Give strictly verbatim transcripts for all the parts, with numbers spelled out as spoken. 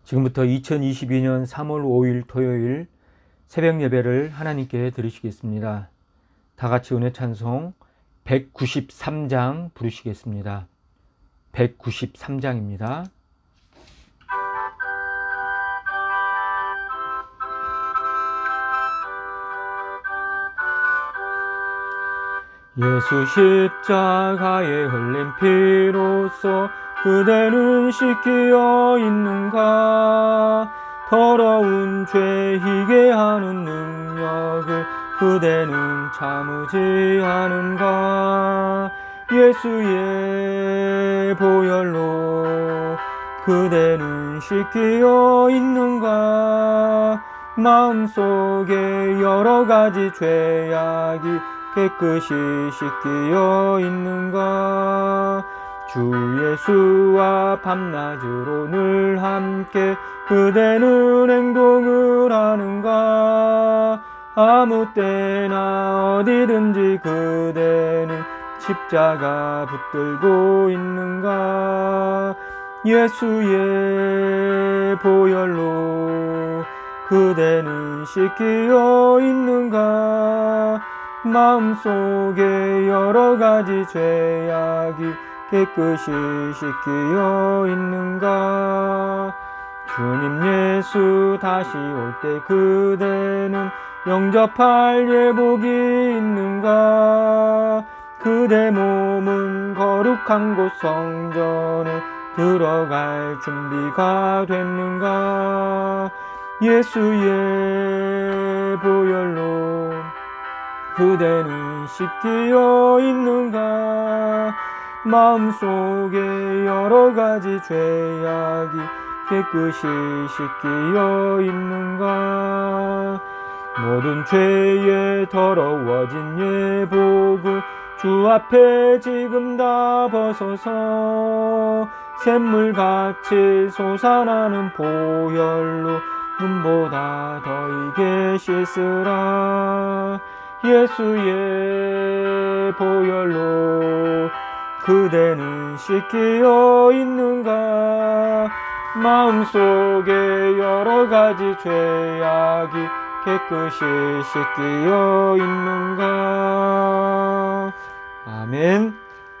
지금부터 이천이십이 년 삼월 오일 토요일 새벽 예배를 하나님께 드리시겠습니다. 다 같이 은혜 찬송 백구십삼 장 부르시겠습니다. 백구십삼 장입니다. 예수 십자가에 흘린 피로써 그대는 씻기어 있는가? 더러운 죄 희게 하는 능력을 그대는 참으지 않은가? 예수의 보혈로 그대는 씻기어 있는가? 마음속에 여러 가지 죄악이 깨끗이 씻기어 있는가? 주 예수와 밤낮으로 늘 함께 그대는 행동을 하는가? 아무 때나 어디든지 그대는 십자가 붙들고 있는가? 예수의 보혈로 그대는 씻기어 있는가? 마음속에 여러 가지 죄악이 깨끗이 씻기어 있는가? 주님 예수 다시 올 때 그대는 영접할 예복이 있는가? 그대 몸은 거룩한 곳 성전에 들어갈 준비가 됐는가? 예수의 보혈로 그대는 씻기어 있는가? 마음속에 여러 가지 죄악이 깨끗이 씻기어 있는가? 모든 죄에 더러워진 예복을 주 앞에 지금 다 벗어서 샘물같이 솟아나는 보혈로 눈보다 더 이게 씻으라. 예수의 보혈로 그대는 씻기어 있는가? 마음속에 여러 가지 죄악이 깨끗이 씻기어 있는가? 아멘.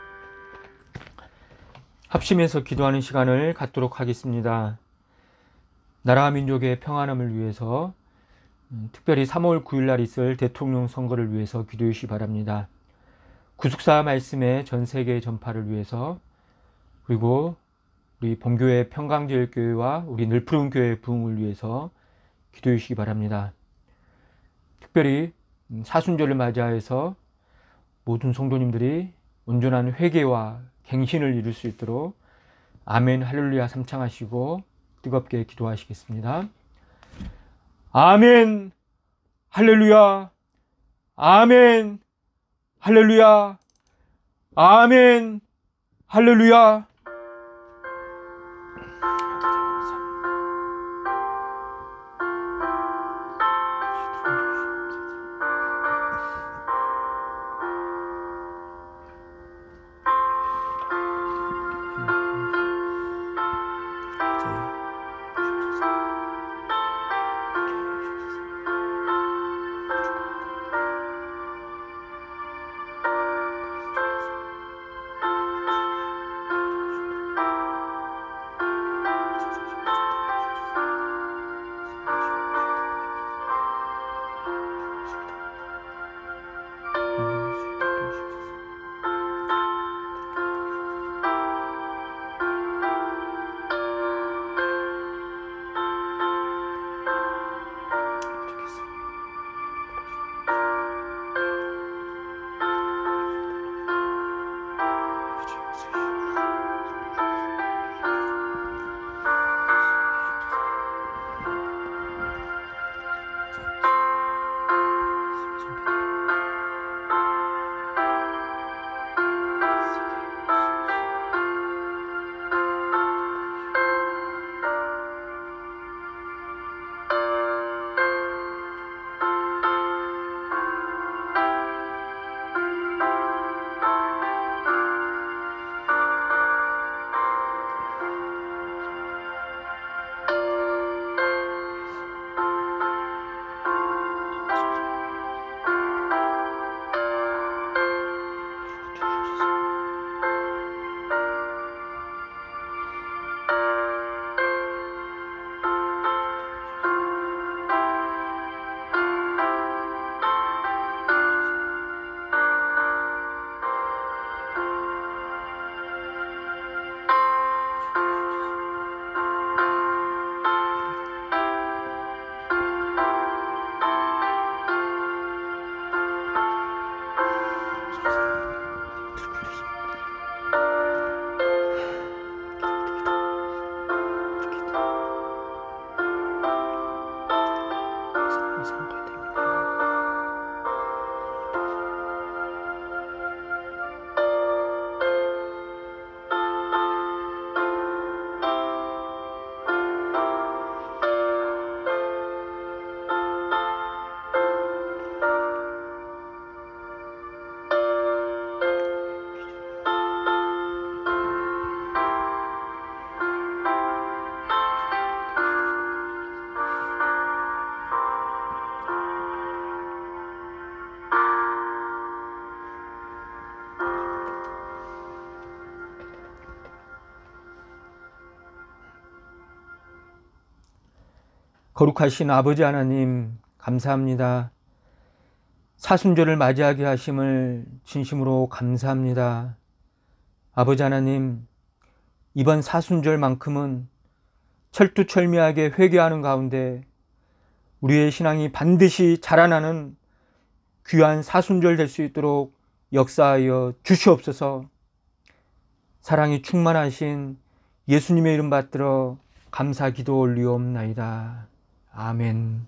합심해서 기도하는 시간을 갖도록 하겠습니다. 나라와 민족의 평안함을 위해서 특별히 삼월 구일 날 있을 대통령 선거를 위해서 기도해 주시기 바랍니다. 구속사 말씀의 전 세계 전파를 위해서, 그리고 우리 본교회 평강제일교회와 우리 늘푸른교회 부흥을 위해서 기도해 주시기 바랍니다. 특별히 사순절을 맞이해서 모든 성도님들이 온전한 회개와 갱신을 이룰 수 있도록 아멘 할렐루야 삼창하시고 뜨겁게 기도하시겠습니다. 아멘 할렐루야 아멘 할렐루야 아멘 할렐루야. 거룩하신 아버지 하나님, 감사합니다. 사순절을 맞이하게 하심을 진심으로 감사합니다. 아버지 하나님, 이번 사순절만큼은 철두철미하게 회개하는 가운데 우리의 신앙이 반드시 자라나는 귀한 사순절 될 수 있도록 역사하여 주시옵소서. 사랑이 충만하신 예수님의 이름 받들어 감사 기도 올리옵나이다. 아멘.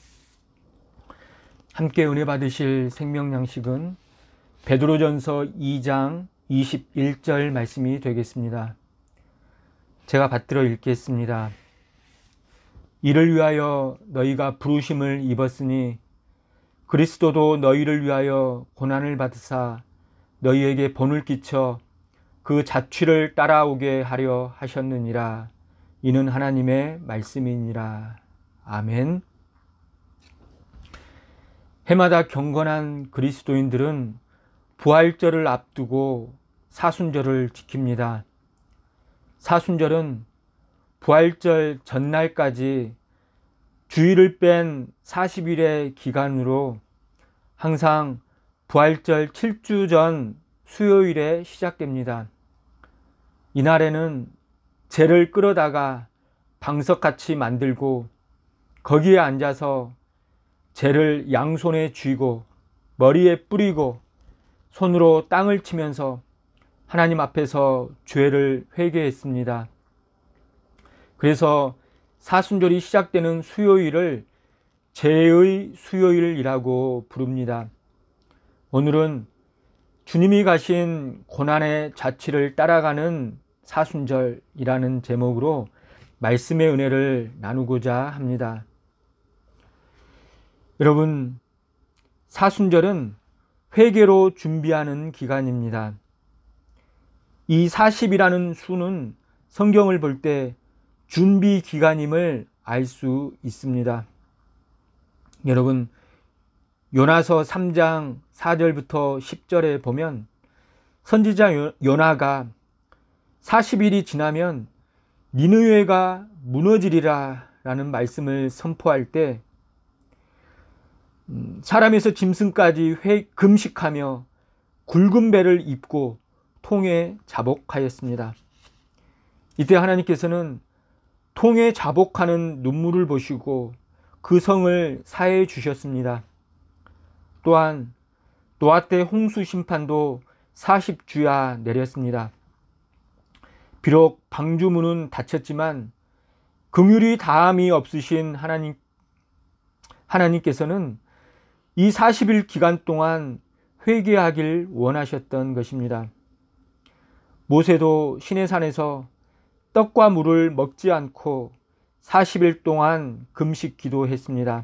함께 은혜 받으실 생명 양식은 베드로전서 이 장 이십일 절 말씀이 되겠습니다. 제가 받들어 읽겠습니다. 이를 위하여 너희가 부르심을 입었으니 그리스도도 너희를 위하여 고난을 받으사 너희에게 본을 끼쳐 그 자취를 따라오게 하려 하셨느니라. 이는 하나님의 말씀이니라. 아멘. 해마다 경건한 그리스도인들은 부활절을 앞두고 사순절을 지킵니다. 사순절은 부활절 전날까지 주일을 뺀 사십 일의 기간으로 항상 부활절 칠 주 전 수요일에 시작됩니다. 이날에는 재를 끌어다가 방석같이 만들고 거기에 앉아서 재를 양손에 쥐고 머리에 뿌리고 손으로 땅을 치면서 하나님 앞에서 죄를 회개했습니다. 그래서 사순절이 시작되는 수요일을 죄의 수요일이라고 부릅니다. 오늘은 주님이 가신 고난의 자취를 따라가는 사순절이라는 제목으로 말씀의 은혜를 나누고자 합니다. 여러분, 사순절은 회개로 준비하는 기간입니다. 이 사십이라는 수는 성경을 볼 때 준비 기간임을 알 수 있습니다. 여러분, 요나서 삼 장 사 절부터 십 절에 보면 선지자 요나가 사십 일이 지나면 니느웨가 무너지리라 라는 말씀을 선포할 때 사람에서 짐승까지 회, 금식하며 굵은 배를 입고 통에 자복하였습니다. 이때 하나님께서는 통에 자복하는 눈물을 보시고 그 성을 사해 주셨습니다. 또한 노아 때 홍수 심판도 사십 주야 내렸습니다. 비록 방주문은 닫혔지만 긍휼이 다함이 없으신 하나님, 하나님께서는 이 사십 일 기간 동안 회개하길 원하셨던 것입니다. 모세도 시내산에서 떡과 물을 먹지 않고 사십 일 동안 금식 기도했습니다.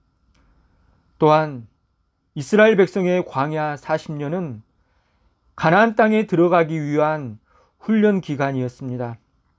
또한 이스라엘 백성의 광야 사십 년은 가나안 땅에 들어가기 위한 훈련 기간이었습니다.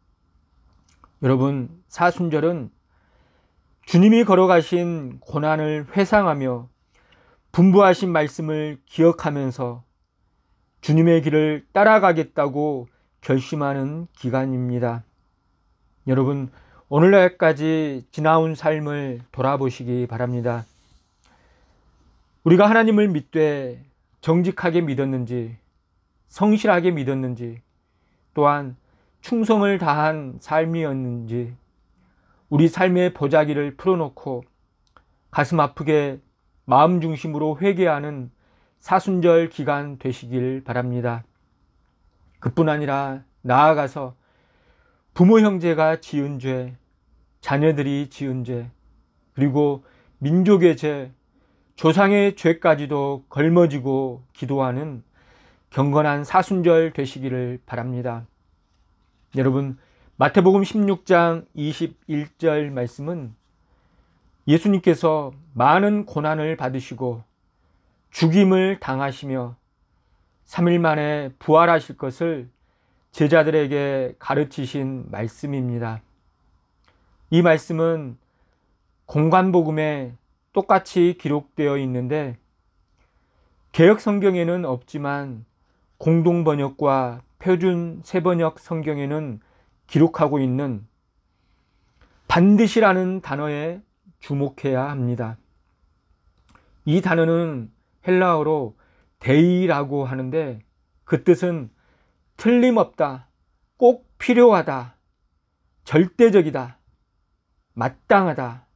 여러분, 사순절은 주님이 걸어가신 고난을 회상하며 분부하신 말씀을 기억하면서 주님의 길을 따라가겠다고 결심하는 기간입니다. 여러분, 오늘날까지 지나온 삶을 돌아보시기 바랍니다. 우리가 하나님을 믿되 정직하게 믿었는지, 성실하게 믿었는지, 또한 충성을 다한 삶이었는지, 우리 삶의 보자기를 풀어놓고 가슴 아프게 마음 중심으로 회개하는 사순절 기간 되시길 바랍니다. 그뿐 아니라 나아가서 부모 형제가 지은 죄, 자녀들이 지은 죄, 그리고 민족의 죄, 조상의 죄까지도 걸머지고 기도하는 경건한 사순절 되시기를 바랍니다. 여러분, 마태복음 십육 장 이십일 절 말씀은 예수님께서 많은 고난을 받으시고 죽임을 당하시며 삼 일 만에 부활하실 것을 제자들에게 가르치신 말씀입니다. 이 말씀은 공관복음에 똑같이 기록되어 있는데 개역 성경에는 없지만 공동번역과 표준 새번역 성경에는 기록하고 있는 반드시라는 단어의 주목해야 합니다. 이 단어는 헬라어로 데이라고 하는데 그 뜻은 틀림없다, 꼭 필요하다, 절대적이다, 마땅하다,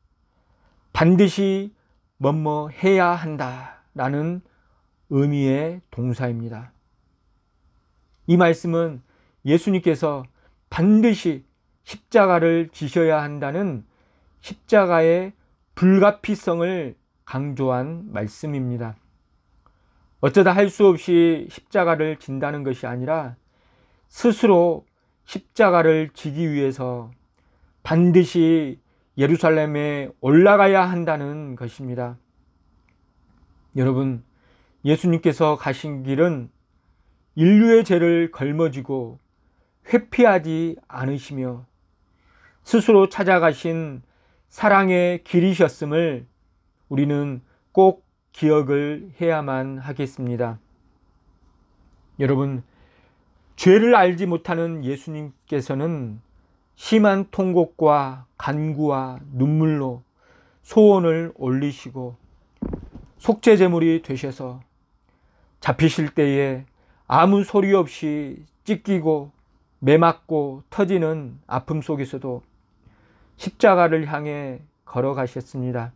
반드시 뭐뭐 해야 한다 라는 의미의 동사입니다. 이 말씀은 예수님께서 반드시 십자가를 지셔야 한다는 십자가의 불가피성을 강조한 말씀입니다. 어쩌다 할 수 없이 십자가를 진다는 것이 아니라 스스로 십자가를 지기 위해서 반드시 예루살렘에 올라가야 한다는 것입니다. 여러분, 예수님께서 가신 길은 인류의 죄를 걸머쥐고 회피하지 않으시며 스스로 찾아가신 사랑의 길이셨음을 우리는 꼭 기억을 해야만 하겠습니다. 여러분, 죄를 알지 못하는 예수님께서는 심한 통곡과 간구와 눈물로 소원을 올리시고 속죄제물이 되셔서 잡히실 때에 아무 소리 없이 찢기고 매맞고 터지는 아픔 속에서도 십자가를 향해 걸어가셨습니다.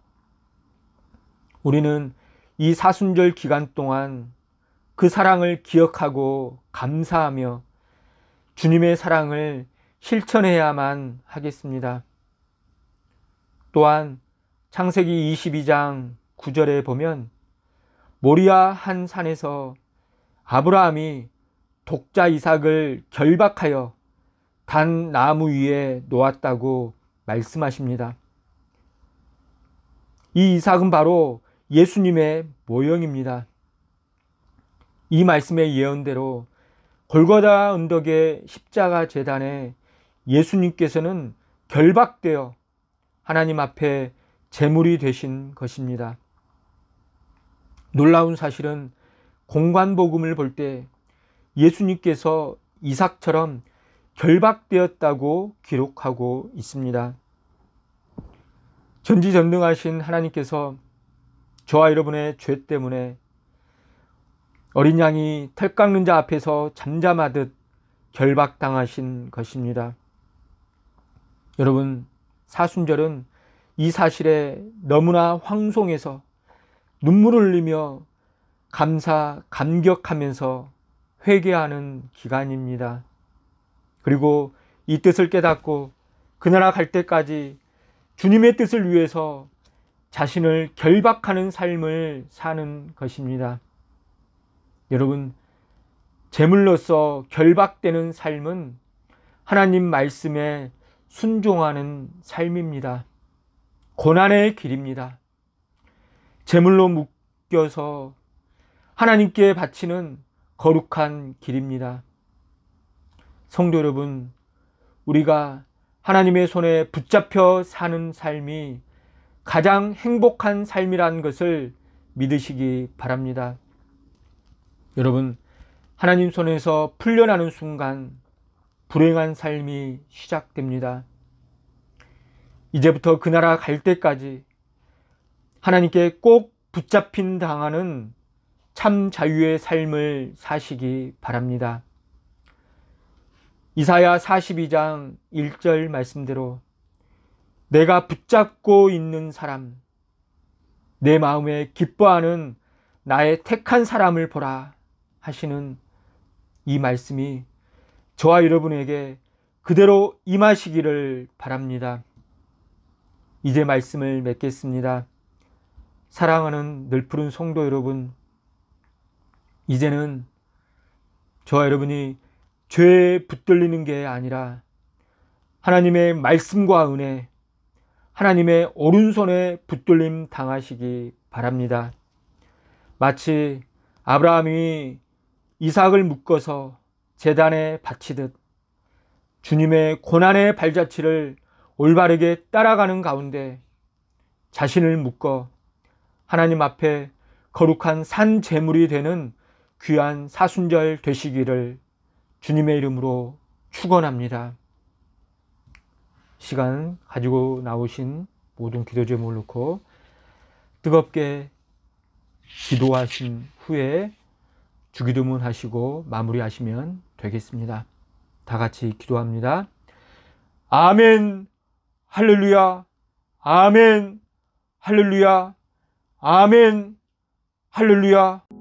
우리는 이 사순절 기간 동안 그 사랑을 기억하고 감사하며 주님의 사랑을 실천해야만 하겠습니다. 또한 창세기 이십이 장 구 절에 보면 모리아 한 산에서 아브라함이 독자 이삭을 결박하여 단 나무 위에 놓았다고 말씀하십니다. 이 이삭은 바로 예수님의 모형입니다. 이 말씀의 예언대로 골고다 언덕의 십자가 제단에 예수님께서는 결박되어 하나님 앞에 제물이 되신 것입니다. 놀라운 사실은 공관복음을 볼 때 예수님께서 이삭처럼 결박되었다고 기록하고 있습니다. 전지전능하신 하나님께서 저와 여러분의 죄 때문에 어린 양이 털 깎는 자 앞에서 잠잠하듯 결박당하신 것입니다. 여러분, 사순절은 이 사실에 너무나 황송해서 눈물을 흘리며 감사, 감격하면서 회개하는 기간입니다. 그리고 이 뜻을 깨닫고 그 나라 갈 때까지 주님의 뜻을 위해서 자신을 결박하는 삶을 사는 것입니다. 여러분, 제물로서 결박되는 삶은 하나님 말씀에 순종하는 삶입니다. 고난의 길입니다. 제물로 묶여서 하나님께 바치는 거룩한 길입니다. 성도 여러분, 우리가 하나님의 손에 붙잡혀 사는 삶이 가장 행복한 삶이라는 것을 믿으시기 바랍니다. 여러분, 하나님 손에서 풀려나는 순간 불행한 삶이 시작됩니다. 이제부터 그 나라 갈 때까지 하나님께 꼭 붙잡힌 당하는 참 자유의 삶을 사시기 바랍니다. 이사야 사십이 장 일 절 말씀대로 내가 붙잡고 있는 사람, 내 마음에 기뻐하는 나의 택한 사람을 보라 하시는 이 말씀이 저와 여러분에게 그대로 임하시기를 바랍니다. 이제 말씀을 맺겠습니다. 사랑하는 늘푸른 성도 여러분, 이제는 저와 여러분이 죄에 붙들리는 게 아니라 하나님의 말씀과 은혜, 하나님의 오른손에 붙들림 당하시기 바랍니다. 마치 아브라함이 이삭을 묶어서 제단에 바치듯 주님의 고난의 발자취를 올바르게 따라가는 가운데 자신을 묶어 하나님 앞에 거룩한 산 제물이 되는 귀한 사순절 되시기를 주님의 이름으로 축원합니다. 시간 가지고 나오신 모든 기도 제목을 넣고 뜨겁게 기도하신 후에 주기도문 하시고 마무리하시면 되겠습니다. 다 같이 기도합니다. 아멘, 할렐루야, 아멘, 할렐루야, 아멘, 할렐루야.